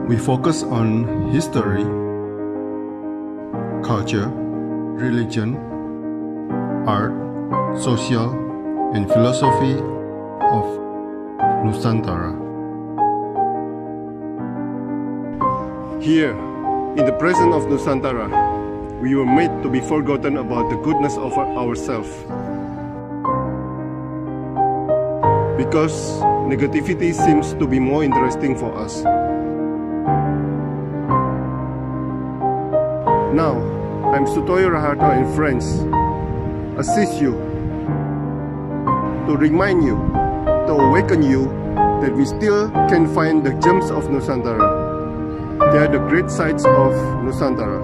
We focus on history, culture, religion, art, social, and philosophy of Nusantara. Here, in the presence of Nusantara, we were made to be forgotten about the goodness of ourselves. Because negativity seems to be more interesting for us. Now, I'm Sutoyo Raharto and friends assist you to remind you, to awaken you that we still can find the gems of Nusantara. They are the great sights of Nusantara.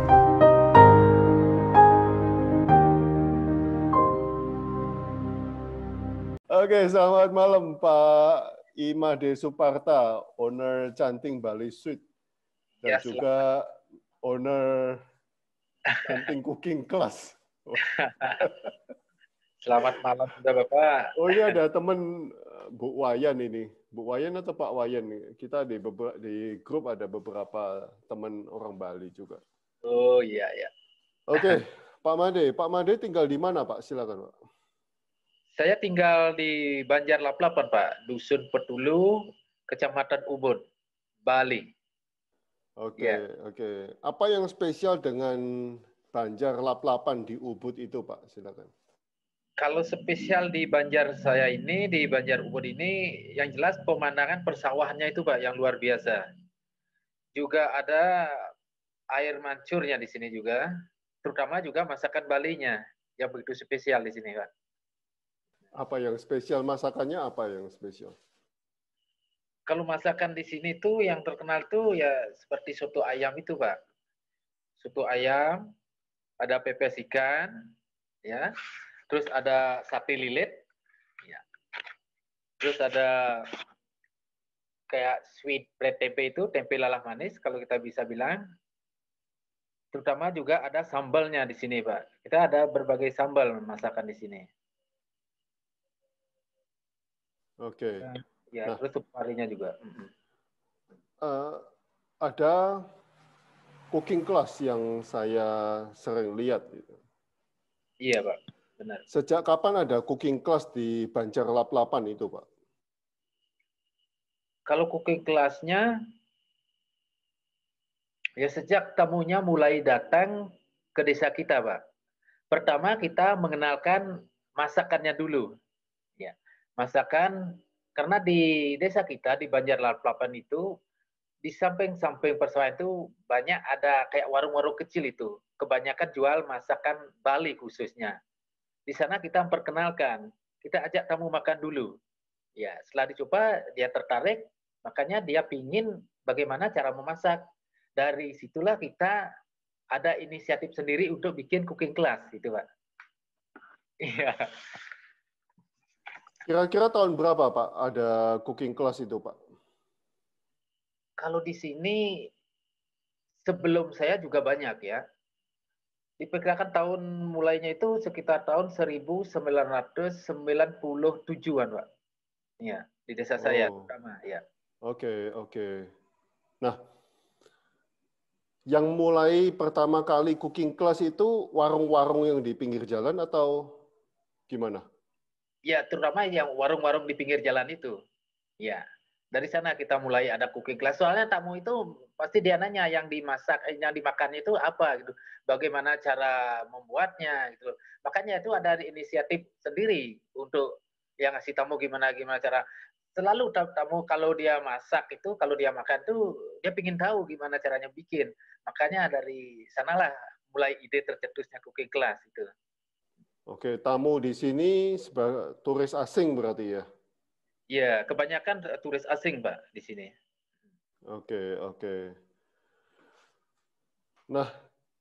Oke, selamat malam Pak Imade Suparta, owner Canting Bali Suite, dan juga owner Canting Cooking Class. Selamat malam juga Bapak. Oh ini ada teman Bu Wayan ini. Bu Wayan atau Pak Wayan nih? Kita di grup ada beberapa teman orang Bali juga. Oh iya ya. Oke, Pak Made. Pak Made tinggal di mana Pak? Silakan Pak. Saya tinggal di Banjar Laplapan Pak, Dusun Petulu, Kecamatan Ubud, Bali. Oke, Ya. oke. Apa yang spesial dengan Banjar Laplapan di Ubud itu Pak? Silakan. Kalau spesial di Banjar saya ini, di Banjar Ubud ini, yang jelas pemandangan persawahannya itu Pak, yang luar biasa. Juga ada air mancurnya di sini juga, terutama juga masakan Balinya, yang begitu spesial di sini Pak. Apa yang spesial? Masakannya apa yang spesial? Kalau masakan di sini tuh yang terkenal tuh ya seperti soto ayam itu Pak. Soto ayam, ada pepes ikan, ya. Terus ada sate lilit, ya. Terus ada kayak sweet bread tempe itu, tempe lalah manis kalau kita bisa bilang. Terutama juga ada sambalnya di sini Pak. Kita ada berbagai sambal masakan di sini. Oke. Ya, terus sup karinya juga. Ada cooking class yang saya sering lihat. Gitu. Iya Pak, benar. Sejak kapan ada cooking class di Banjar Laplapan itu Pak? Kalau cooking classnya, ya sejak tamunya mulai datang ke desa kita Pak. Pertama kita mengenalkan masakannya dulu. Ya, masakan karena di desa kita di Banjar Laplapan itu di samping-samping persawahan itu banyak ada kayak warung-warung kecil itu. Kebanyakan jual masakan Bali khususnya. Di sana kita memperkenalkan, kita ajak tamu makan dulu. Ya, setelah dicoba dia tertarik, makanya dia pingin bagaimana cara memasak. Dari situlah kita ada inisiatif sendiri untuk bikin cooking class gitu, Pak. Iya. Kira-kira tahun berapa Pak ada cooking class itu Pak? Kalau di sini sebelum saya juga banyak ya. Diperkirakan tahun mulainya itu sekitar tahun 1997-an, Pak. Ya, di desa saya pertama, ya. Oke, oke. Nah, yang mulai pertama kali cooking class itu warung-warung yang di pinggir jalan atau gimana? Ya, terutama yang warung-warung di pinggir jalan itu. Ya, dari sana kita mulai ada cooking class. Soalnya tamu itu pasti dia nanya yang dimasak, yang dimakan itu apa gitu. Bagaimana cara membuatnya gitu. Makanya itu ada inisiatif sendiri untuk yang ngasih tamu gimana cara. Selalu tamu kalau dia masak itu, kalau dia makan tuh dia pingin tahu gimana caranya bikin. Makanya dari sanalah mulai ide tercetusnya cooking class itu. Oke, tamu di sini sebagai turis asing berarti ya? Ya, kebanyakan turis asing, Pak, di sini. Oke, oke. Nah,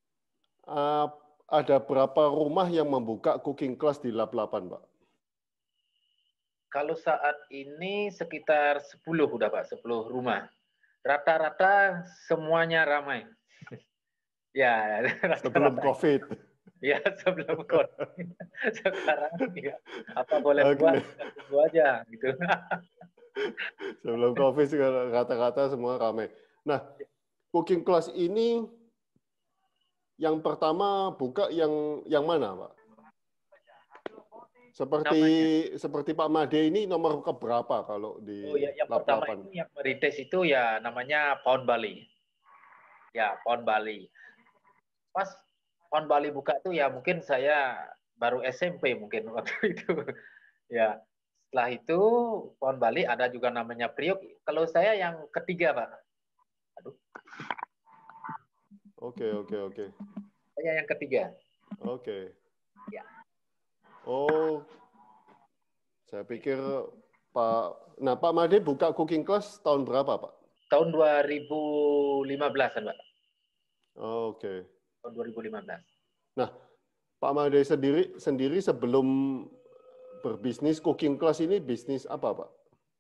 ada berapa rumah yang membuka cooking class di Laplapan, Pak? Kalau saat ini sekitar 10 udah, Pak, 10 rumah. Rata-rata semuanya ramai. Ya, sebelum COVID. Ya, sebelum COVID. Sekarang ya, apa boleh buat, tunggu aja gitu. Sebelum COVID kata-kata semua ramai. Nah, cooking class ini yang pertama buka yang mana, Pak? Namanya. Seperti Pak Made ini nomor keberapa kalau Oh di ya, yang lap pertama 8? itu yang merintis itu ya namanya Pound Bali. Ya, Pound Bali. Pas Pound Bali buka tuh ya mungkin saya baru SMP mungkin waktu itu. Ya, setelah itu Pound Bali ada juga namanya Priok. Kalau saya yang ketiga, Pak. Aduh, Oke. saya yang ketiga. Oke. Ya. Oh, saya pikir Pak Made buka cooking class tahun berapa, Pak? Tahun 2015-an, Pak. Oke. Tahun 2015. Nah, Pak Made sendiri sebelum berbisnis cooking class ini bisnis apa, Pak?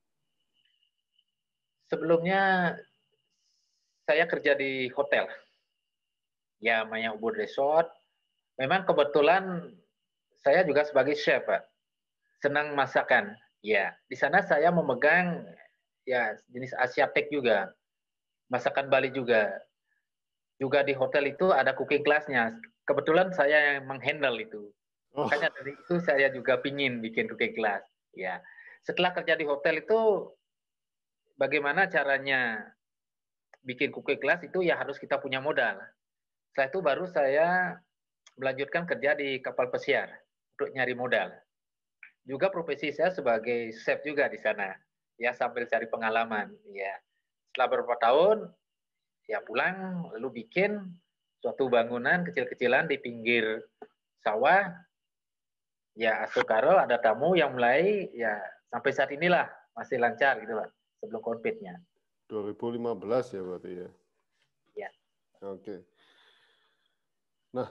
Sebelumnya saya kerja di hotel. Ya, Maya Ubud Resort. Memang kebetulan saya juga sebagai chef, Pak. Senang masakan. Ya, di sana saya memegang ya jenis Asiatik juga, masakan Bali juga. Juga di hotel itu ada cooking class-nya. Kebetulan saya yang menghandle itu. Oh, Makanya dari itu saya juga pingin bikin cooking class. Ya, setelah kerja di hotel itu bagaimana caranya bikin cooking class itu ya harus kita punya modal. Setelah itu baru saya melanjutkan kerja di kapal pesiar untuk nyari modal. Juga profesi saya sebagai chef juga di sana. Ya sambil cari pengalaman. Ya setelah beberapa tahun ya pulang lalu bikin suatu bangunan kecil-kecilan di pinggir sawah. Ya Asokaro ada tamu yang mulai ya sampai saat inilah masih lancar gitu Pak sebelum COVID-nya. 2015 ya berarti ya. Ya. Oke. Nah,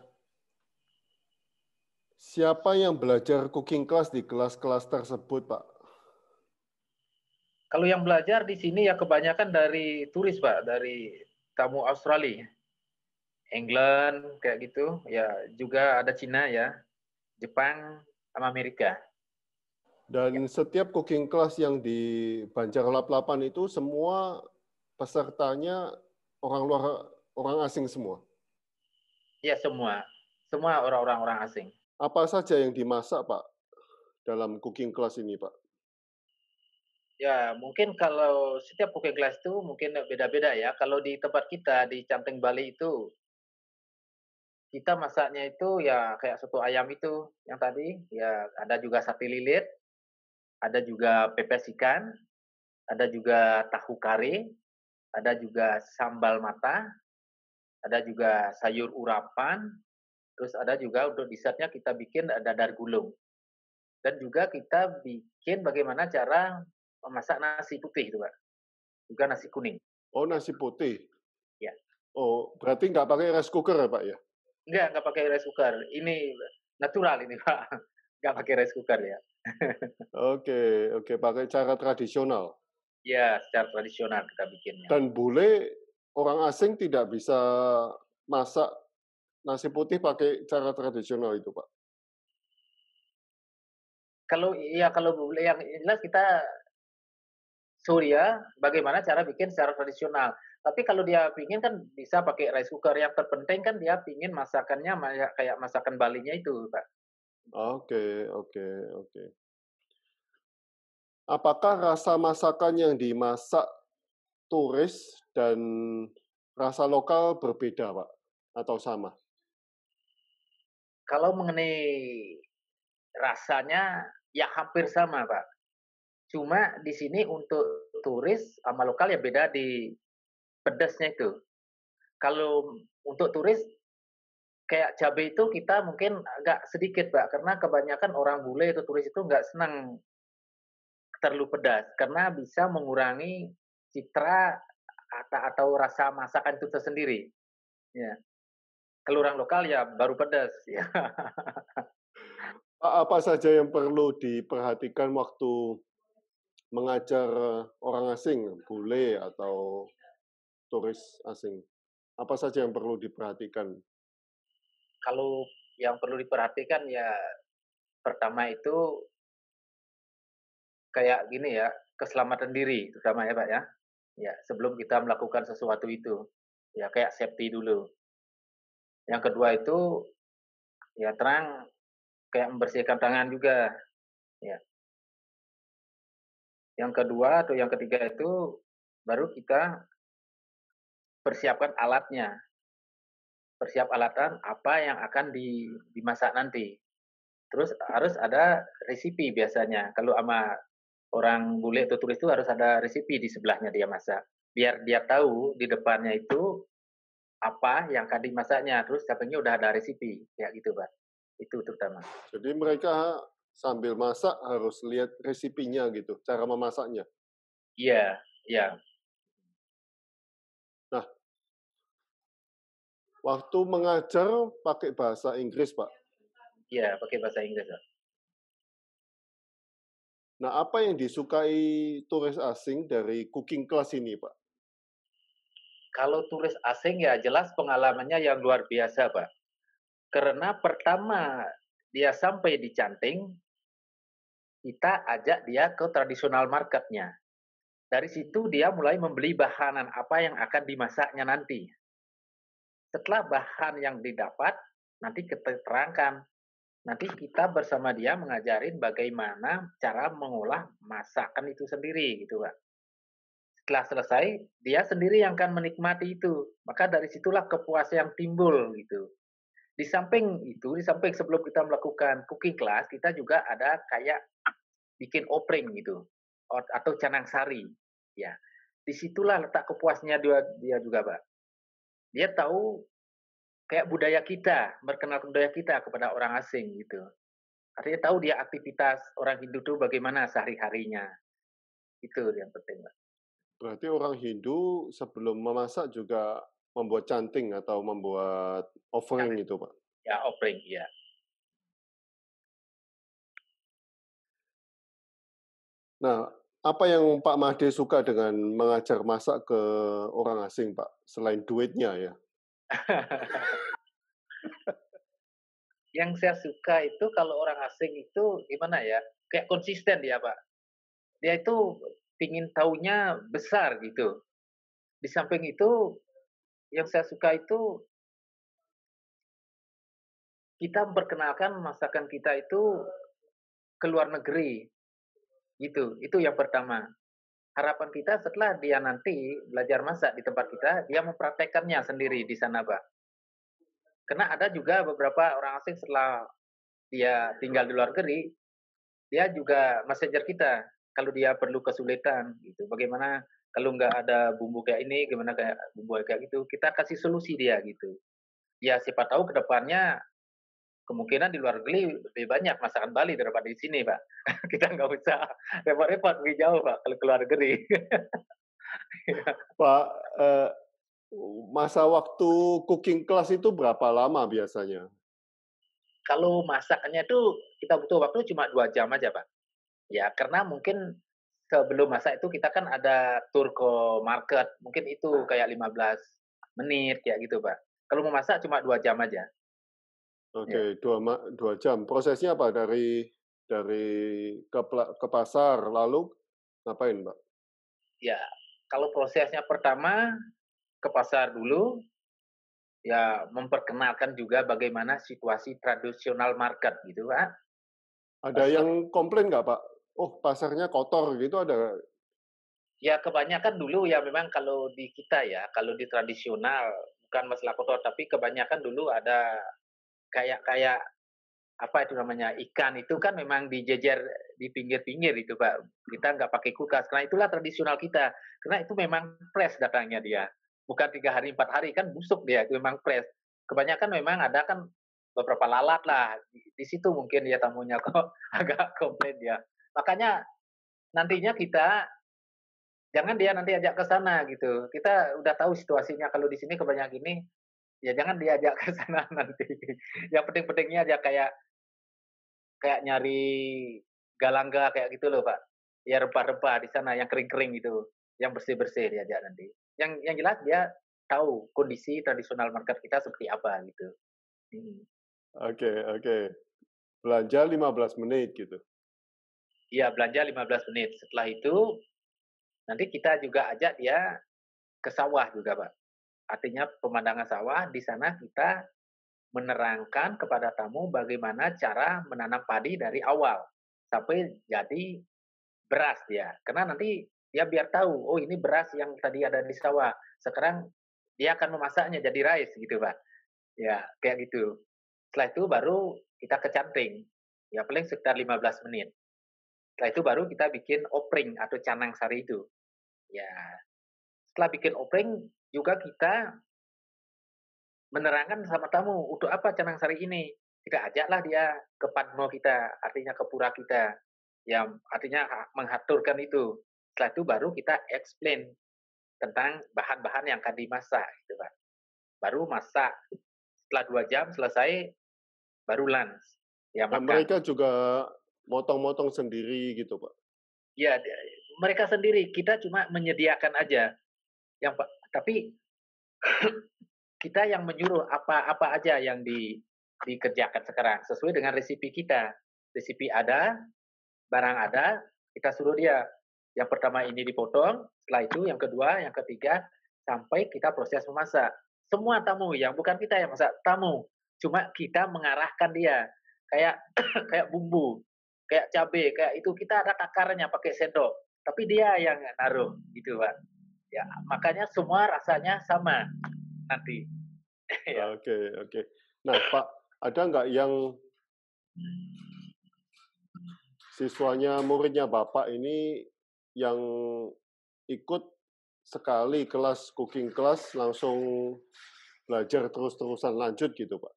siapa yang belajar cooking class di kelas-kelas tersebut, Pak? Kalau yang belajar di sini ya kebanyakan dari turis Pak, dari tamu Australia, England kayak gitu, ya juga ada Cina ya, Jepang sama Amerika. Ya, Dan setiap cooking class yang di Banjar Lap 8 itu semua pesertanya orang asing semua. ya semua orang-orang orang asing. Apa saja yang dimasak, Pak, dalam cooking class ini, Pak? Ya mungkin kalau setiap cooking class itu mungkin beda-beda ya. Kalau di tempat kita di Canteng Bali itu kita masaknya itu ya kayak soto ayam itu yang tadi, ya ada juga sate lilit, ada juga pepes ikan, ada juga tahu kari, ada juga sambal mata, ada juga sayur urapan, terus ada juga untuk dessertnya kita bikin dadar gulung. Dan juga kita bikin bagaimana cara memasak nasi putih itu, Pak. Juga nasi kuning. Oh, nasi putih. Ya. Oh, berarti nggak pakai rice cooker ya, Pak, ya? Enggak pakai rice cooker. Ini natural ini, Pak. Enggak pakai rice cooker ya. Oke, pakai cara tradisional. Ya, secara tradisional kita bikinnya. Dan bule orang asing tidak bisa masak nasi putih pakai cara tradisional itu, Pak. Kalau boleh yang jelas kita Surya, bagaimana cara bikin secara tradisional. Tapi kalau dia pingin kan bisa pakai rice cooker. Yang terpenting kan dia pingin masakannya kayak masakan Balinya itu, Pak. Oke. Apakah rasa masakan yang dimasak turis dan rasa lokal berbeda, Pak? Atau sama? Kalau mengenai rasanya ya hampir sama, Pak. Cuma di sini untuk turis sama lokal ya beda di pedasnya itu. Kalau untuk turis kayak cabai itu kita mungkin agak sedikit, Pak, karena kebanyakan orang bule atau turis itu nggak senang terlalu pedas karena bisa mengurangi citra atau rasa masakan itu tersendiri. Ya. Kalau orang lokal ya baru pedas ya. Pak, apa saja yang perlu diperhatikan waktu mengajar orang asing, bule atau turis asing? Apa saja yang perlu diperhatikan? Kalau yang perlu diperhatikan ya pertama itu kayak gini ya, keselamatan diri terutama ya Pak ya. Ya, sebelum kita melakukan sesuatu itu. Ya, kayak safety dulu. Yang kedua itu, ya terang kayak membersihkan tangan juga. Ya. Yang kedua atau yang ketiga itu baru kita persiapkan alatnya. Persiap alatan apa yang akan dimasak nanti. Terus harus ada resipi biasanya. Kalau sama orang bule atau turis itu harus ada resipi di sebelahnya dia masak. Biar dia tahu di depannya itu apa yang akan dimasaknya. Terus sampingnya udah ada resipi. Ya gitu, Pak. Itu terutama. Jadi mereka sambil masak harus lihat resipinya gitu, cara memasaknya. Iya, iya. Nah, waktu mengajar pakai bahasa Inggris, Pak. Iya, pakai bahasa Inggris, Pak. Nah, apa yang disukai turis asing dari cooking class ini, Pak? Kalau turis asing ya jelas pengalamannya yang luar biasa, Pak. Karena pertama dia sampai di Canting, kita ajak dia ke tradisional marketnya. Dari situ dia mulai membeli bahanan apa yang akan dimasaknya nanti. Setelah bahan yang didapat, nanti kita terangkan. Nanti kita bersama dia mengajarin bagaimana cara mengolah masakan itu sendiri, gitu Pak. Setelah selesai, dia sendiri yang akan menikmati itu. Maka dari situlah kepuasan yang timbul, gitu. Di samping itu, di samping sebelum kita melakukan cooking class, kita juga ada kayak bikin opering gitu, atau canang sari. Ya, disitulah letak kepuasnya dia juga, Pak. Dia tahu kayak budaya kita, berkenalkan budaya kita kepada orang asing gitu. Artinya tahu dia aktivitas orang Hindu itu bagaimana sehari-harinya. Itu yang penting, Pak. Berarti orang Hindu sebelum memasak juga membuat canting atau membuat offering itu, Pak? Ya, opering, ya. Nah, apa yang Pak Mahdi suka dengan mengajar masak ke orang asing, Pak? Selain duitnya ya? Yang saya suka itu kalau orang asing itu gimana ya, kayak konsisten dia, Pak. Dia itu pingin taunya besar gitu. Di samping itu, yang saya suka itu kita memperkenalkan masakan kita itu ke luar negeri. Gitu, itu yang pertama. Harapan kita setelah dia nanti belajar masak di tempat kita, dia mempraktekannya sendiri di sana, Pak. Karena ada juga beberapa orang asing setelah dia tinggal di luar negeri, dia juga messenger kita kalau dia perlu kesulitan gitu. Bagaimana kalau nggak ada bumbu kayak ini, gimana kayak bumbu kayak gitu, kita kasih solusi dia gitu. Ya siapa tahu ke depannya kemungkinan di luar negeri lebih banyak masakan Bali daripada di sini, Pak. Kita nggak usah repot-repot pergi jauh, Pak, kalau ke luar negeri. Pak, masa waktu cooking class itu berapa lama biasanya? Kalau masaknya tuh kita butuh waktu cuma 2 jam aja, Pak. Ya, karena mungkin sebelum masak itu kita kan ada tur ke market, mungkin itu kayak 15 menit kayak gitu, Pak. Kalau mau masak cuma 2 jam aja. Ya. Oke, 2 jam. Prosesnya apa? Ke pasar, lalu ngapain, Pak? Ya, kalau prosesnya pertama ke pasar dulu, ya memperkenalkan juga bagaimana situasi tradisional market gitu, Pak. Ada yang komplain nggak, Pak? Oh, pasarnya kotor gitu ada? Ya kebanyakan dulu ya memang kalau di kita ya, kalau di tradisional bukan masalah kotor, tapi kebanyakan dulu ada kayak kayak apa itu namanya ikan itu kan memang dijejer di pinggir-pinggir itu Pak. Kita nggak pakai kulkas karena itulah tradisional kita. Karena itu memang fresh datangnya dia. Bukan 3 hari 4 hari kan busuk dia itu memang fresh. Kebanyakan memang ada kan beberapa lalat lah di situ mungkin dia tamunya kok agak komplain dia. Makanya nantinya kita jangan dia nanti ajak ke sana gitu. Kita udah tahu situasinya kalau di sini kebanyakan gini, ya jangan diajak ke sana nanti. Yang penting-pentingnya aja kayak kayak nyari galangga kayak gitu loh, Pak. Ya rempah-rempah di sana yang kering-kering gitu, yang bersih-bersih diajak nanti. Yang jelas dia tahu kondisi tradisional market kita seperti apa gitu. Oke. Belanja 15 menit gitu. Iya, belanja 15 menit. Setelah itu Nanti kita juga ajak dia ke sawah juga, Pak. Artinya pemandangan sawah, di sana kita menerangkan kepada tamu bagaimana cara menanam padi dari awal sampai jadi beras dia. Karena nanti dia biar tahu, oh ini beras yang tadi ada di sawah. Sekarang dia akan memasaknya jadi rice gitu, Pak. Ya, kayak gitu. Setelah itu baru kita kecanting. Ya paling sekitar 15 menit. Setelah itu baru kita bikin opring atau canang sari itu. Ya, setelah bikin opring juga kita menerangkan sama tamu, untuk apa canang sari ini? Kita ajaklah dia ke padmo kita, artinya ke pura kita, yang artinya mengaturkan itu. Setelah itu baru kita explain tentang bahan-bahan yang akan dimasak, gitu Pak. Baru masak, setelah 2 jam selesai, baru lunch. Ya Dan makan. mereka juga motong-motong sendiri gitu, Pak? Ya, mereka sendiri, kita cuma menyediakan aja. Yang tapi kita yang menyuruh apa aja yang dikerjakan sekarang sesuai dengan resipi kita. Resipi ada, barang ada, kita suruh dia. Yang pertama ini dipotong, setelah itu yang kedua, yang ketiga, sampai kita proses memasak. Semua tamu, yang bukan kita yang masak, tamu. Cuma kita mengarahkan dia. Kayak kayak bumbu, kayak cabai, kayak itu kita ada takarnya pakai sendok. Tapi dia yang naruh, gitu Pak. Ya, makanya semua rasanya sama nanti. Ya. Oke. Nah, Pak, ada nggak yang siswanya, muridnya Bapak ini yang ikut sekali kelas cooking class langsung belajar terus-terusan lanjut gitu, Pak?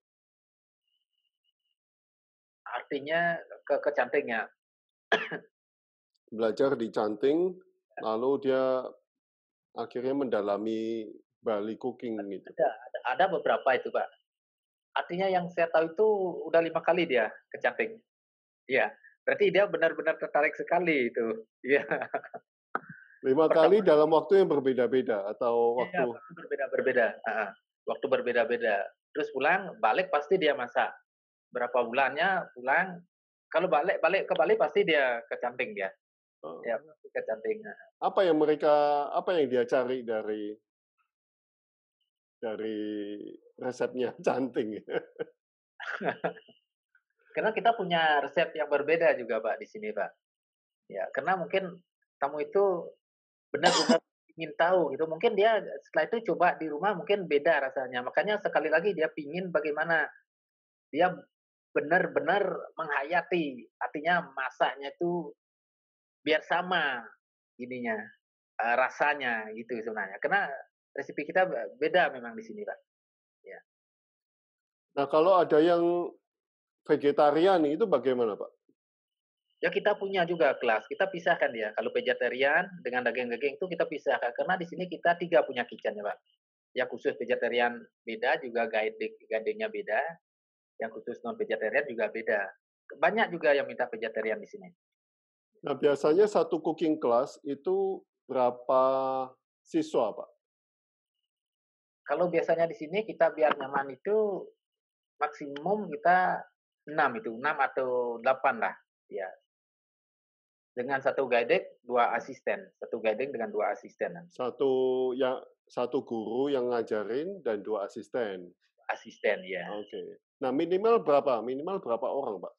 Artinya kecantingnya. Belajar di Canting, lalu dia akhirnya mendalami Bali cooking gitu. Ada beberapa itu, Pak. Artinya yang saya tahu itu udah 5 kali dia ke Canting. Iya, berarti dia benar-benar tertarik sekali itu. Iya. 5 kali dalam waktu yang berbeda-beda atau waktu? Iya, waktu berbeda-berbeda. Waktu berbeda-beda. Terus pulang, balik pasti dia masak. Berapa bulannya pulang, kalau balik ke Bali pasti dia ke Canting dia. Ya, pasti ke Canting. Apa yang dia cari dari resepnya Canting? Karena kita punya resep yang berbeda juga, Pak, di sini, Pak. Ya, karena mungkin tamu itu benar-benar ingin tahu gitu. Mungkin dia setelah itu coba di rumah mungkin beda rasanya. Makanya sekali lagi dia pingin bagaimana dia benar-benar menghayati. Artinya masaknya itu biar sama ininya, rasanya gitu sebenarnya. Karena resipi kita beda memang di sini, Pak. Ya. Nah, kalau ada yang vegetarian itu bagaimana, Pak? Ya kita punya juga kelas, kita pisahkan dia. Kalau vegetarian dengan daging-daging itu kita pisahkan. Karena di sini kita 3 punya kitchen ya Pak. Yang khusus vegetarian beda, juga guidingnya beda. Yang khusus non-vegetarian juga beda. Banyak juga yang minta vegetarian di sini. Nah, biasanya satu cooking class itu berapa siswa, Pak? Kalau biasanya di sini kita biar nyaman itu maksimum kita 6 atau 8 lah. Ya. Dengan satu guiding, 2 asisten. Satu guiding dengan 2 asisten. Satu guru yang ngajarin dan 2 asisten. Asisten, ya. Oke. Nah, minimal berapa? Minimal berapa orang, Pak?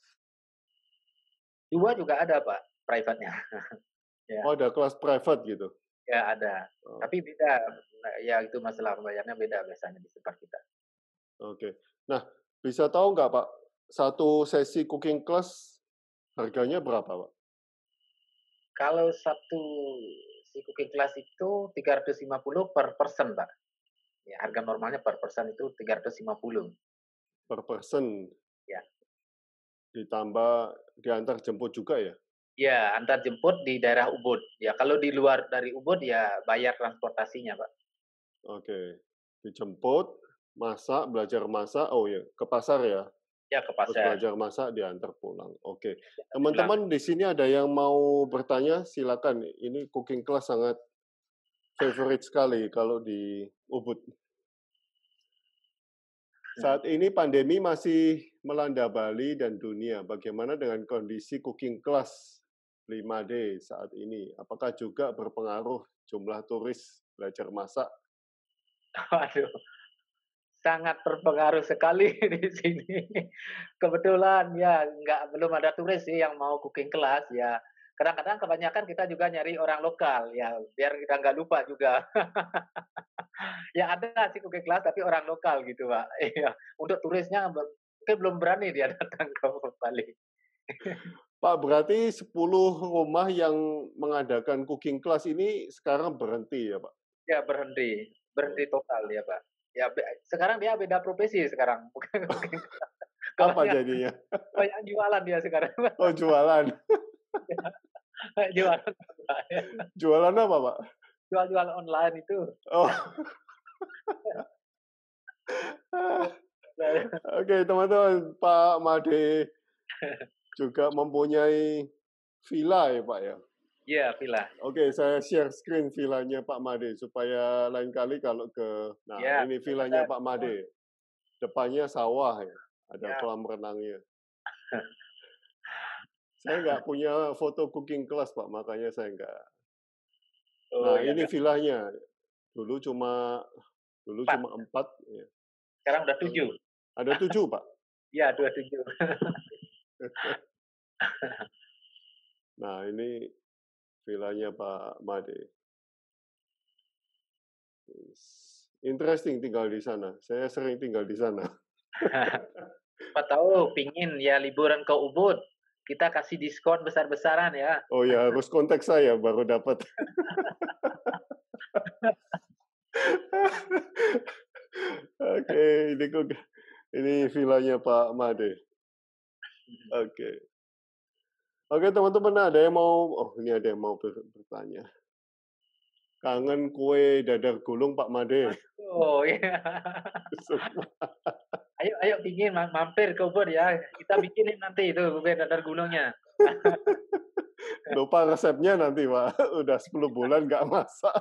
2 juga ada, Pak, private-nya. Ya. Oh, ada kelas private gitu? Ya, ada. Tapi beda. Ya, itu masalah pembayarannya beda biasanya di tempat kita. Oke. Nah, bisa tahu nggak, Pak, satu sesi cooking class harganya berapa, Pak? Kalau satu si cooking class itu 350 per person, Pak. Ya, harga normalnya per person itu 350. Per person? Ya. Ditambah diantar jemput juga ya? Ya, antar jemput di daerah Ubud. Ya, kalau di luar dari Ubud ya bayar transportasinya, Pak. Oke. Dijemput, masak, belajar masak, oh ya, ke pasar ya? Ya, ke Terus pasar. belajar masak, diantar pulang. Oke. Teman-teman di sini ada yang mau bertanya, silakan. Ini cooking class sangat favorite sekali kalau di Ubud. Saat ini pandemi masih melanda Bali dan dunia. Bagaimana dengan kondisi cooking class 5D saat ini? Apakah juga berpengaruh jumlah turis belajar masak? Waduh, sangat berpengaruh sekali di sini. Kebetulan ya belum ada turis sih yang mau cooking class ya. Kadang-kadang kebanyakan kita juga nyari orang lokal ya biar kita nggak lupa juga. Ya ada sih cooking class tapi orang lokal gitu Pak. Iya, untuk turisnya mungkin belum berani dia datang ke Bali. Pak, berarti 10 rumah yang mengadakan cooking class ini sekarang berhenti ya, Pak? Ya berhenti total ya Pak. Ya sekarang dia beda profesi sekarang, bukan cooking class. Apa Banyak jadinya? banyak jualan dia sekarang. Oh, jualan. Jualan Jualan apa, Pak? jual-jual online itu. Oh. Oke, teman-teman, Pak Made juga mempunyai villa ya, Pak ya? Iya, villa. Oke, saya share screen villanya Pak Made supaya lain kali kalau nah Ya, ini villanya Pak Made. Depannya sawah ya, ada Ya. kolam renangnya. Saya nggak punya foto cooking class, Pak, makanya saya nggak. Oh, Nah, ya, ini villanya. Dulu cuma 4. Ya. Sekarang udah 7. Ada 7, Pak? Iya, 27. Nah, ini villanya Pak Made. Interesting tinggal di sana. Saya sering tinggal di sana. Siapa tahu pingin ya liburan ke Ubud, kita kasih diskon besar-besaran ya. Oh ya, harus kontak saya baru dapat. Oke, ini villanya Pak Made. Oke. Oke, teman-teman, ada yang mau bertanya. Kangen kue dadar gulung Pak Made. Oh iya. Ayo pingin mampir ke Ubud ya. Kita bikinin nanti itu kue dadar gulungnya. Lupa resepnya nanti, Pak. Udah 10 bulan nggak masak.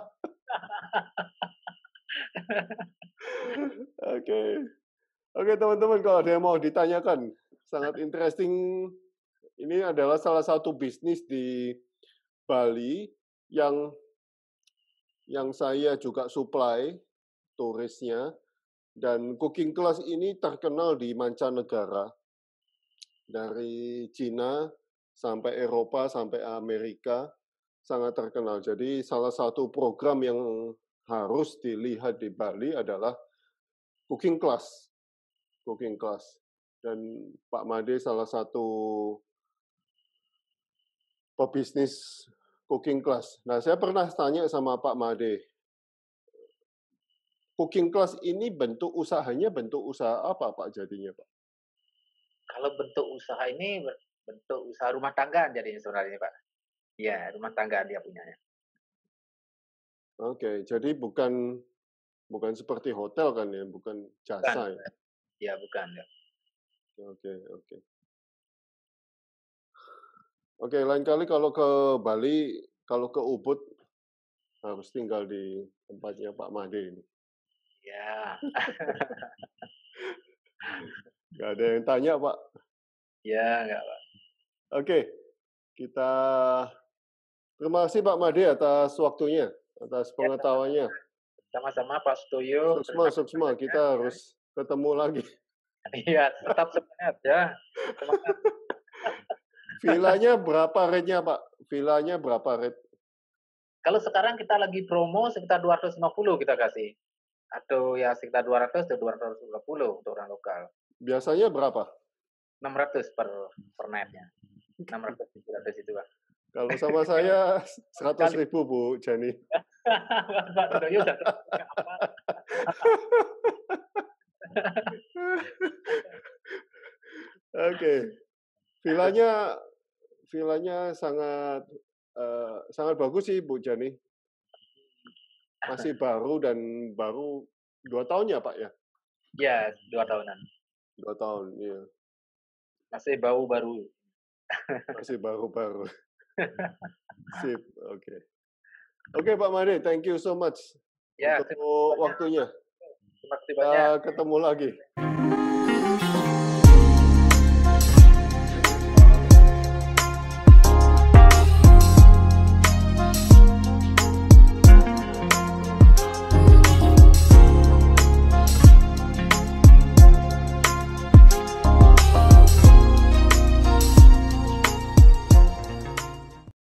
Oke, teman-teman, kalau ada yang mau ditanyakan, sangat interesting. Ini adalah salah satu bisnis di Bali yang saya juga supply turisnya. Dan cooking class ini terkenal di mancanegara. Dari Cina sampai Eropa, sampai Amerika, sangat terkenal. Jadi salah satu program yang harus dilihat di Bali adalah cooking class. Cooking class. Dan Pak Made salah satu pebisnis cooking class. Nah, saya pernah tanya sama Pak Made, cooking class ini bentuk usahanya bentuk usaha apa, Pak, jadinya, Pak? Kalau bentuk usaha ini bentuk usaha rumah tangga jadinya sebenarnya, Pak. Iya, rumah tangga dia punyanya. Oke, jadi bukan seperti hotel kan ya, bukan jasa Bukan. ya? Iya, bukan ya. Oke, lain kali kalau ke Bali, kalau ke Ubud, harus tinggal di tempatnya Pak Made ini. Ya. Nggak ada yang tanya, Pak? Ya, enggak, Pak. Oke, kita terima kasih Pak Made atas waktunya, atas pengetahuannya. Sama-sama Pak Sutoyo. Suksma, kita harus ketemu lagi. Iya, tetap semangat ya. Semangat. Villanya berapa rate-nya, Pak? Villanya berapa rate? Kalau sekarang kita lagi promo sekitar 250 kita kasih. Atau ya sekitar 200 atau 250 untuk orang lokal. Biasanya berapa? 600 per night-nya. 600-700 itu, Pak. Kalau sama saya 100.000, Bu Jani. Pak Sutoyo udah apa? Oke. Villanya sangat bagus sih, Bu Jani. Masih baru dan baru 2 tahun ya, Pak ya? Ya, 2 tahunan. 2 tahun, iya. Masih baru-baru. Masih baru-baru. Sip, oke. Oke, Pak Made, thank you so much Ya, untuk waktunya. terima kasih banyak. Ketemu lagi.